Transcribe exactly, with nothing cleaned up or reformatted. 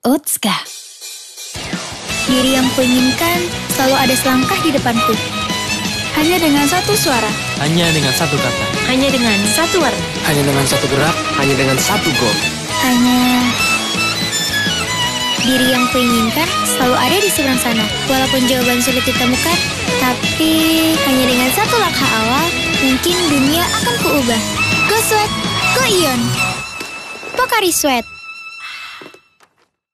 Otska. Diri yang kuinginkan selalu ada selangkah di depanku. Hanya dengan satu suara. Hanya dengan satu kata. Hanya dengan satu warna. Hanya dengan satu gerak. Hanya dengan satu gol. Hanya... Diri yang kuinginkan selalu ada di seberang sana. Walaupun jawaban sulit ditemukan, tapi hanya dengan satu langkah awal, mungkin dunia akan kuubah. Go Sweat, Go Ion. Pocari Sweat.